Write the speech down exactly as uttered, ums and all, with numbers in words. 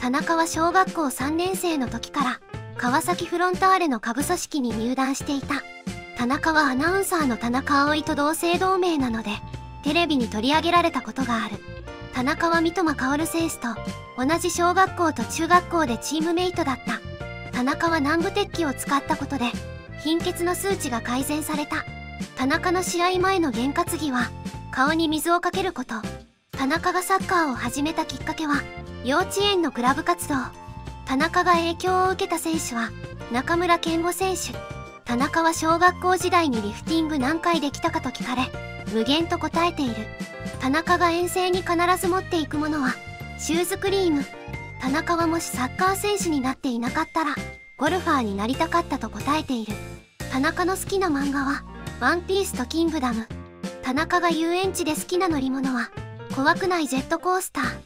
田中は小学校さんねん生の時から川崎フロンターレの下部組織に入団していた。田中はアナウンサーの田中葵と同姓同名なのでテレビに取り上げられたことがある。田中は三笘薫選手と同じ小学校と中学校でチームメイトだった。田中は南部鉄器を使ったことで貧血の数値が改善された。田中の試合前の験担ぎは顔に水をかけること。田中がサッカーを始めたきっかけは幼稚園のクラブ活動。田中が影響を受けた選手は中村健吾選手。田中は小学校時代にリフティング何回できたかと聞かれ無限と答えている。田中が遠征に必ず持っていくものはシューズクリーム。田中はもしサッカー選手になっていなかったらゴルファーになりたかったと答えている。田中の好きな漫画はワンピースとキングダム。田中が遊園地で好きな乗り物は怖くないジェットコースター。